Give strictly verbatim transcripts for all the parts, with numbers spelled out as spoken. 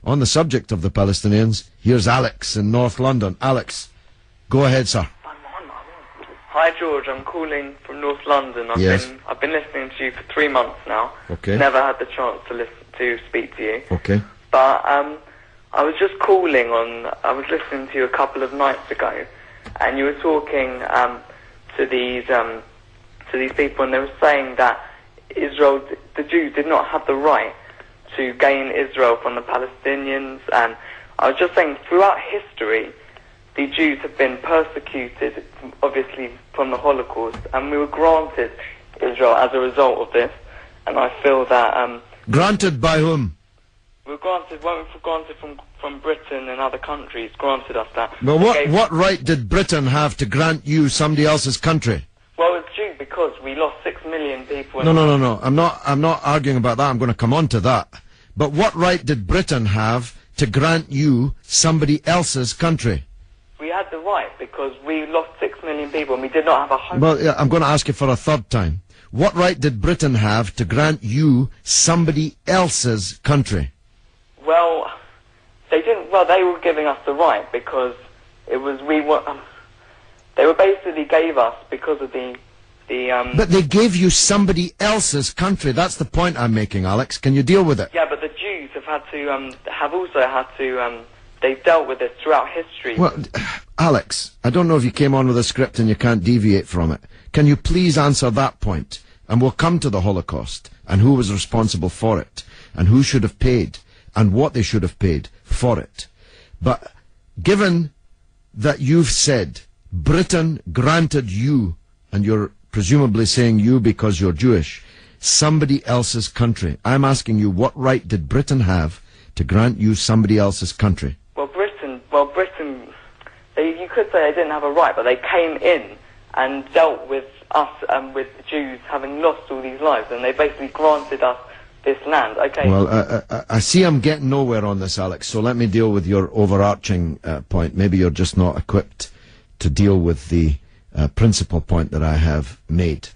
on the subject of the Palestinians. Here's Alex in North London. Alex, go ahead, sir. Hi George, I'm calling from North London. I've Yes. been I've been listening to you for three months now. Okay. Never had the chance to listen to speak to you. Okay. But um, I was just calling on. I was listening to you a couple of nights ago, and you were talking um, to these um, to these people, and they were saying that Israel, the Jews, did not have the right to gain Israel from the Palestinians. And I was just saying, throughout history, the Jews have been persecuted, obviously, from the Holocaust, and we were granted Israel as a result of this. And I feel that um, Granted by whom? we were granted, weren't we granted from from Britain and other countries granted us that. But what, Gave- what right did Britain have to grant you somebody else's country? Well, it's due because we lost six million people. In No, no, no, no. I'm not, I'm not arguing about that. I'm going to come on to that. But what right did Britain have to grant you somebody else's country? We had the right because we lost six million people and we did not have a home. Well, yeah, I'm going to ask you for a third time. What right did Britain have to grant you somebody else's country? Well, they didn't. Well, they were giving us the right because it was we were. Um, they were basically gave us because of the the. Um, But they gave you somebody else's country. That's the point I'm making, Alex. Can you deal with it? yeah, but the Jews have had to um, have also had to. Um, they've dealt with this throughout history. Well, Alex, I don't know if you came on with a script and you can't deviate from it. Can you please answer that point? And we'll come to the Holocaust and who was responsible for it and who should have paid and what they should have paid for it. But given that you've said Britain granted you, and you're presumably saying you because you're Jewish, somebody else's country, I'm asking you, what right did Britain have to grant you somebody else's country? Well, Britain. Well, Britain. They, you could say they didn't have a right, but they came in and dealt with us and with the Jews having lost all these lives, and they basically granted us this land. Okay. Well, uh, uh, I see I'm getting nowhere on this, Alex, so let me deal with your overarching uh, point. Maybe you're just not equipped to deal with the uh, principal point that I have made.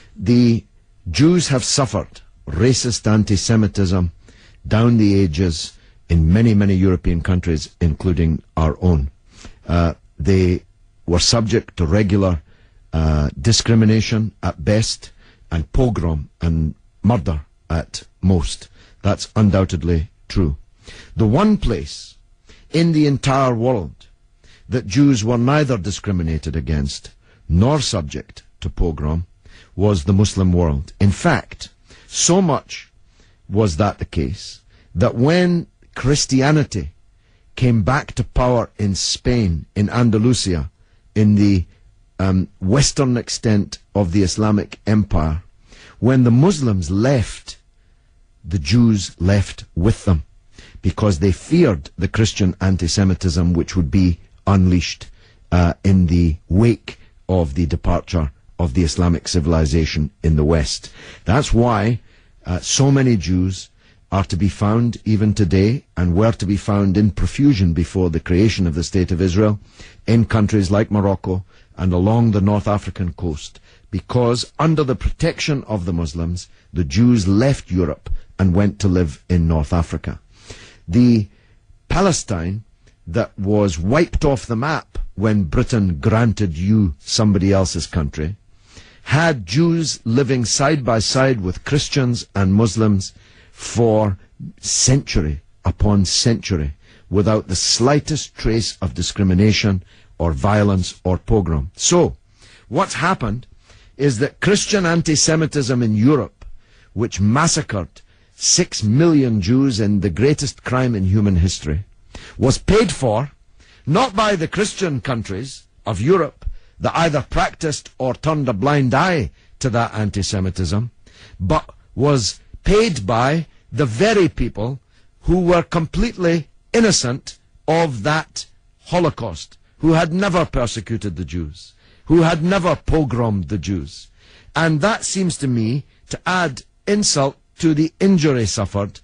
The Jews have suffered racist anti-Semitism down the ages in many, many European countries, including our own. Uh, they were subject to regular uh, discrimination at best, and pogrom and murder at most. That's undoubtedly true. The one place in the entire world that Jews were neither discriminated against nor subject to pogrom was the Muslim world. In fact, so much was that the case that when Christianity came back to power in Spain, in Andalusia, in the um, western extent of the Islamic Empire, when the Muslims left, the Jews left with them because they feared the Christian anti-Semitism which would be unleashed uh, in the wake of the departure of the Islamic civilization in the West. That's why uh, so many Jews are to be found even today, and were to be found in profusion before the creation of the State of Israel, in countries like Morocco and along the North African coast, because under the protection of the Muslims, the Jews left Europe and went to live in North Africa. The Palestine that was wiped off the map when Britain granted you somebody else's country had Jews living side by side with Christians and Muslims for century upon century without the slightest trace of discrimination or violence or pogrom. So, what's happened is that Christian anti-Semitism in Europe, which massacred six million Jews in the greatest crime in human history, was paid for not by the Christian countries of Europe that either practiced or turned a blind eye to that anti-Semitism, but was paid by the very people who were completely innocent of that Holocaust, who had never persecuted the Jews, who had never pogromed the Jews. And that seems to me to add insult to the injury suffered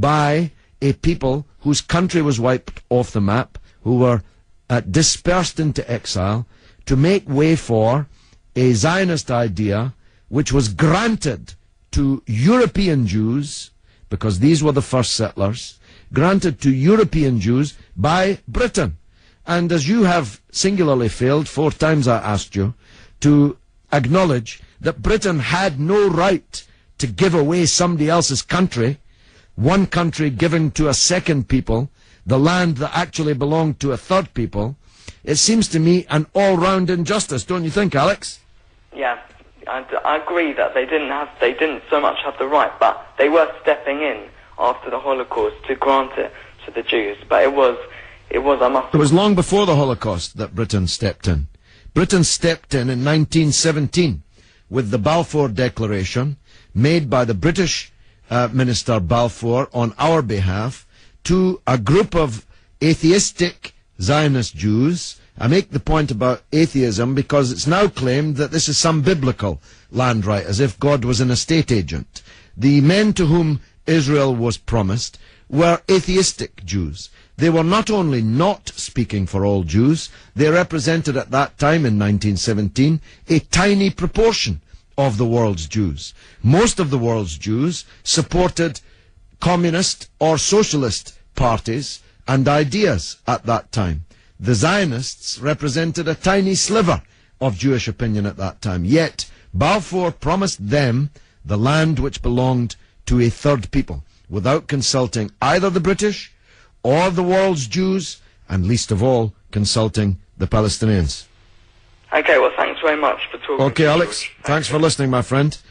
by a people whose country was wiped off the map, who were uh, dispersed into exile, to make way for a Zionist idea which was granted to European Jews, because these were the first settlers, granted to European Jews by Britain. And as you have singularly failed, four times I asked you, to acknowledge that Britain had no right to give away somebody else's country, one country giving to a second people, the land that actually belonged to a third people, it seems to me an all-round injustice, don't you think, Alex? Yeah, I, I agree that they didn't have, they didn't so much have the right, but they were stepping in after the Holocaust to grant it to the Jews. But it was, it was, I must. It was long before the Holocaust that Britain stepped in. Britain stepped in in nineteen seventeen with the Balfour Declaration made by the British uh, Minister Balfour on our behalf to a group of atheistic Zionist Jews. I make the point about atheism because it's now claimed that this is some biblical land right, as if God was an estate agent. The men to whom Israel was promised were atheistic Jews. They were not only not speaking for all Jews, they represented at that time in nineteen seventeen a tiny proportion of the world's Jews. Most of the world's Jews supported communist or socialist parties and ideas at that time. The Zionists represented a tiny sliver of Jewish opinion at that time. Yet Balfour promised them the land which belonged to a third people, without consulting either the British or the world's Jews, and least of all, consulting the Palestinians. Okay, well, thanks very much for talking. Okay, Alex, thanks for listening, my friend.